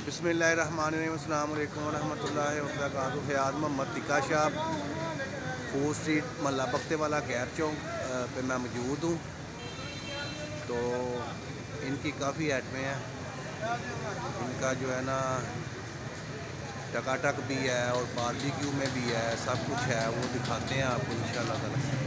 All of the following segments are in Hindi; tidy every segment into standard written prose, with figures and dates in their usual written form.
बिस्मिल्लाहिर्रहमानिर्रहीम, अस्सलाम वालेकुम रहमतुल्लाहि व बरकातहू। Fayaz Mohammad Tikka shop, food street, महल्ला बख्ते वाला, गैर चौक पे मैं मौजूद हूँ। तो इनकी काफ़ी आइटमें हैं। इनका जो है ना टकाटक भी है और बारबेक्यू में भी है, सब कुछ है, वो दिखाते हैं आपको इंशाअल्लाह ताला।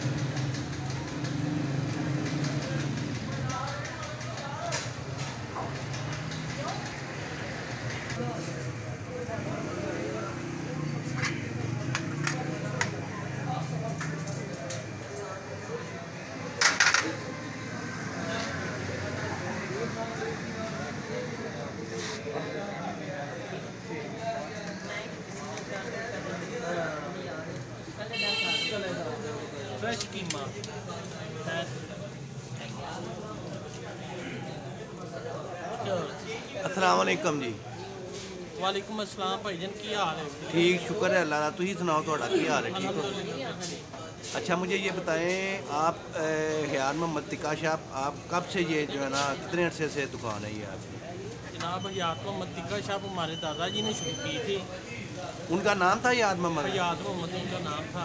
फ्रेश कीमा। अस्सलाम वालेकुम जी। वालेकुम अस्सलाम भाईजान, की हाल है? ठीक, शुक्र है अल्लाह का। तुम सुनाओ, थोड़ा की हाल है? ठीक हो? अच्छा, मुझे ये बताएं, आप फ़याज़ मोहम्मद टिक्का शॉप, आप कब से ये जो है ना कितने अरसे से दुकान है ये आपकी? जनाब फ़याज़ मोहम्मद टिक्का शॉप हमारे दादाजी ने शुरू की थी। उनका नाम था फ़याज़ मोहम्मद? फ़याज़ मोहम्मद उनका नाम था।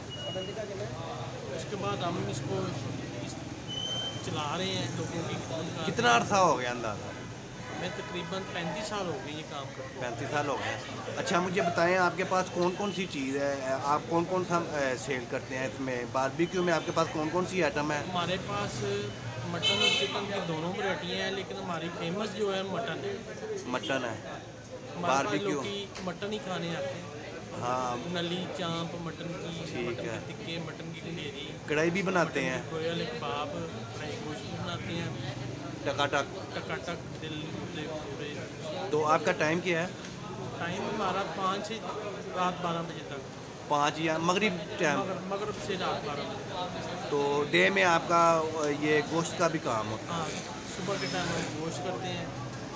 उसके बाद हम इसको चला रहे हैं लोगों की। कितना अरसा हो गया अंदाज़ा? मैं तकरीबन 35 साल हो गए ये काम करते। 35 साल हो गए। अच्छा, मुझे बताएं, आपके पास कौन कौन सी चीज़ है? आप कौन कौन सा सेल करते हैं इसमें? बारबेक्यू में आपके पास कौन कौन सी आइटम है? हमारे पास मटन और चिकन की दोनों वैरायटियाँ हैं, लेकिन हमारी फेमस जो है मटन है। मटन है, हमारे पास बारबेक्यू। लोग मटन ही खाने आते हैं। हाँ, नली चांप मटन की, ठीक मटन है। के टिक्के, मटन की गंडेरी, कढ़ाई भी बनाते हैं? कोयल कबाब, फ्राई गोश्त बनाते हैं, टकाटक। टकाटक, दिल पूरे। तो आपका टाइम क्या है? टाइम हमारा 5 से रात 12 बजे तक। 5 या मगरिब टाइम? मगरब से रात 12 बजे। तो डे में आपका ये गोश्त का भी काम होता है? हाँ, सुबह के टाइम हम गोश्त करते हैं।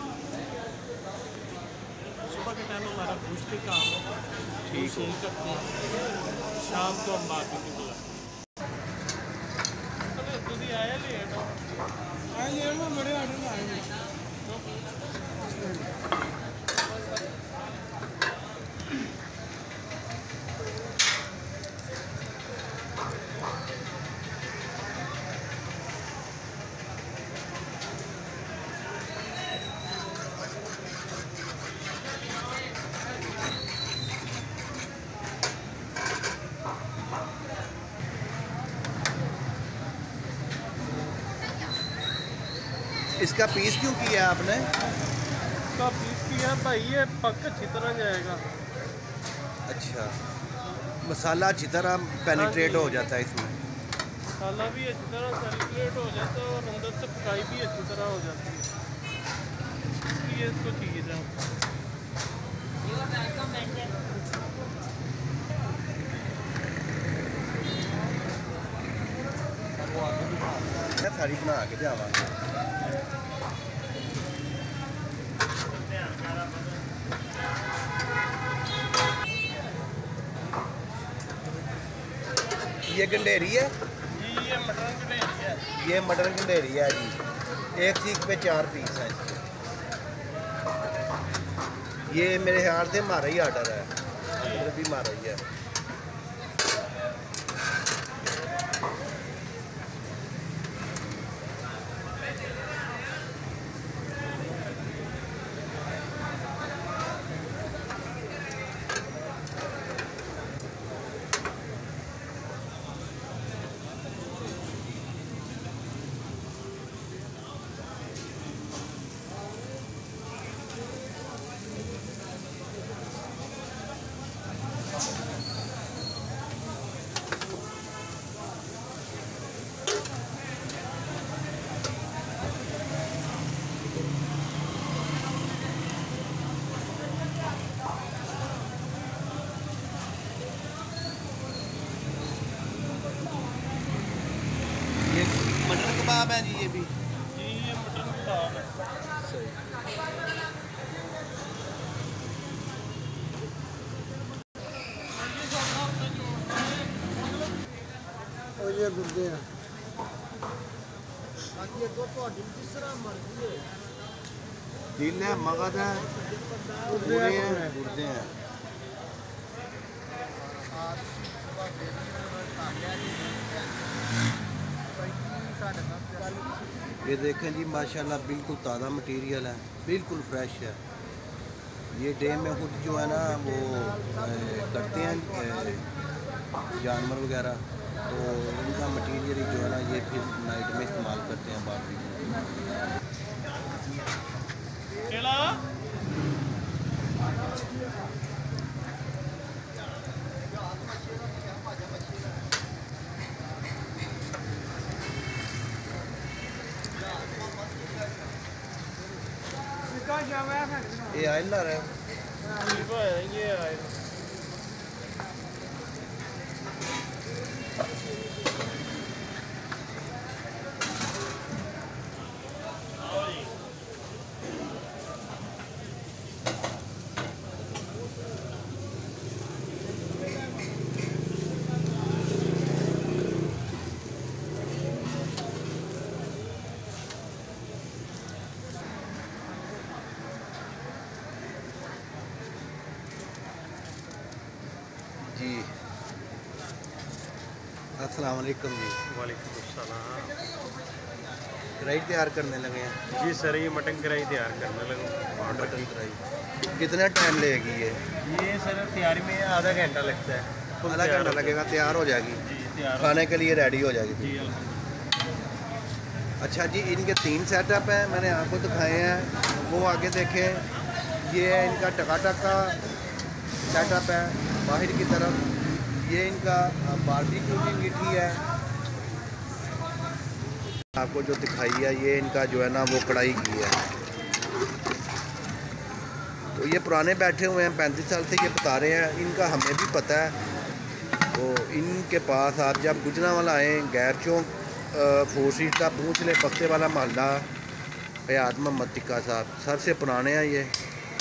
सुबह के टाइम हमारा गोश्त का काम होता है, ठीक सेल करते हैं। शाम को हम बारबेक्यू को आया लेट बड़े ऑर्डर आए। इसका पीस क्यों किया आपने? इसका पीस किया भाई, ये पक अच्छी तरह जाएगा। अच्छा, मसाला अच्छी तरह पेनिट्रेट हो जाता है इसमें? मसाला भी अच्छी तरह सेलिब्रेट हो जाता है और अंदर से पकाई भी अच्छी तरह हो जाती है, इसलिए इसको चाहिए जाओ। सारी बना के जावांगे। ये गंडेरी है जी, ये मटन गंडेरी है। ये मटन गंडेरी है जी। एक सीख पे 4 पीस हैं इसके। ये मेरे ख्याल से हमारा ही ऑर्डर है, ऑर्डर भी हमारा ही है। मटन कबाब है जी, ये भी जी, ये मटन कबाब है। सही। और ये गुर्दे हैं। बाकी ये तो जिस तरह मर्जी है। दिल है, मगज है, पूरे हैं, गुर्दे हैं। ये देखें जी माशाल्लाह बिल्कुल ताज़ा मटेरियल है, बिल्कुल फ्रेश है। ये डे में खुद जो है ना वो करते हैं जानवर वगैरह, तो इनका मटेरियल जो है ना ये फिर नाइट में इस्तेमाल करते हैं बारबेक्यू। ये आयल ला रहा है, ये आए जी। अस्सलाम वालेकुम जी। वालेकुम अस्सलाम। कढ़ाई तैयार करने लगे हैं जी सर, ये मटन कढ़ाई तैयार करने लगा। मटन कढ़ाई कितना टाइम लगेगी ये? सर तैयारी में आधा घंटा लगता है। आधा घंटा लगेगा, तैयार हो जाएगी, जी तैयार खाने के लिए रेडी हो जाएगी। जी। अच्छा जी, इनके 3 सेटअप हैं, मैंने आपको दिखाए हैं, वो आगे देखें। ये है इनका टकाटक का सेटअप है बाहर की तरफ। ये इनका बारबेक्यू की गिट्टी है, आपको जो दिखाई है। ये इनका जो है ना वो कढ़ाई की है। तो ये पुराने बैठे हुए हैं, 35 साल से ये बता रहे हैं, इनका हमें भी पता है। तो इनके पास आप जब गुजरांवाला आएँ, गैर चौक फोर सीट का पूछ ले, पक्ते वाला मोहल्ला, हयात मोहम्मद टिक्का साहब सर से पुराने हैं ये।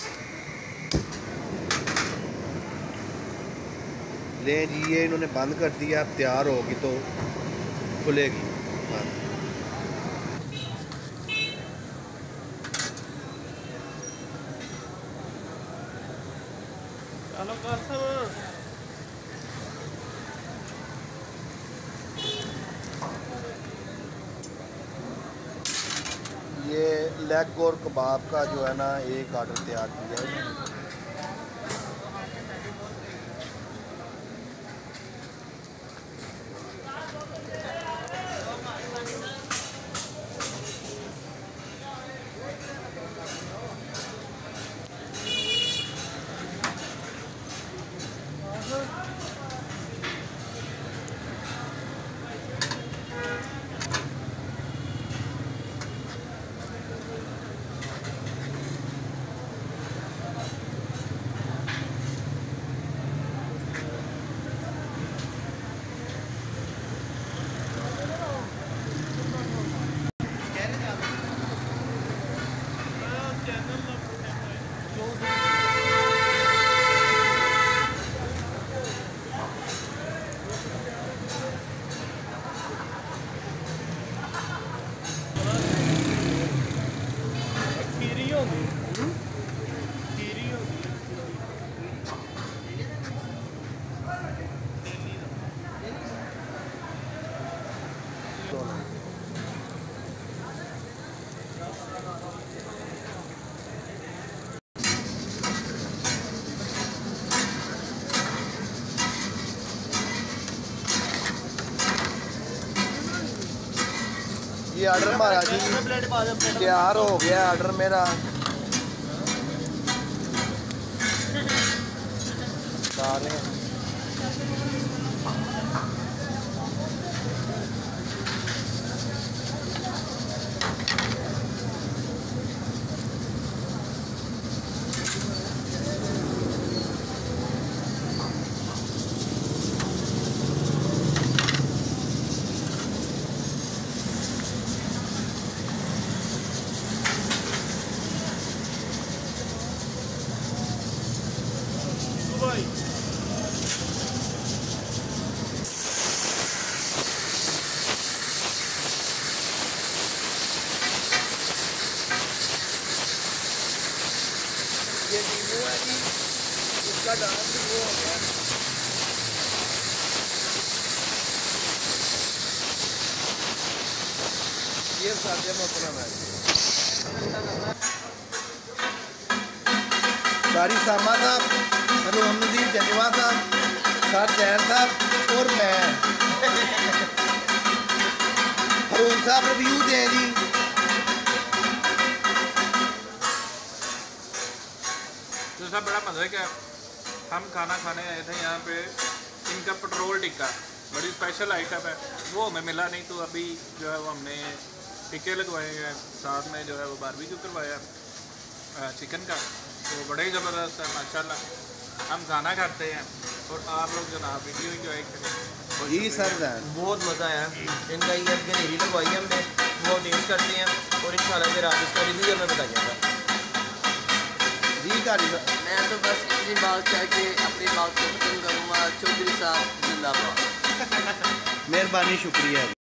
ले जी, ये इन्होंने बंद कर दिया, अब तैयार होगी तो खुलेगी। चलो कर सब। ये लेग और कबाब का जो है ना एक आर्डर तैयार किया है। ये ऑर्डर हमारा जी तैयार हो गया। ऑर्डर मेरा तड़का डाल के वो हो गया। ये साथ मोहतरम है कारी सामा साहब, रोहमदीन जजवा साहब, सर जैन साहब और मैं हरून साहब रिव्यू दें जी। तो सब बड़ा मज़े का हम खाना खाने आए थे यहाँ पे। इनका पेट्रोल टिक्का बड़ी स्पेशल आइटम है, वो हमें मिला नहीं, तो अभी जो है वो हमने टिक्के लगवाए हैं, साथ में जो है वो बारबेक्यू करवाया चिकन का, तो बड़े ही ज़बरदस्त है माशाल्लाह। हम खाना खाते हैं और आप लोग जनाब वीडियो एंजॉय करें। जी सर बहुत मज़ा आया इनका। ये गनेरी लगवाई हमने, वो टेस्ट करते हैं और इंशाल्लाह फिर आप इसका रिव्यू हमें बताइएगा। जी कारी मैं तो बस इतनी बात कह के अपनी बात को खत्म करूँगा। चौधरी साहब जिंदाबाद। मेहरबानी शुक्रिया।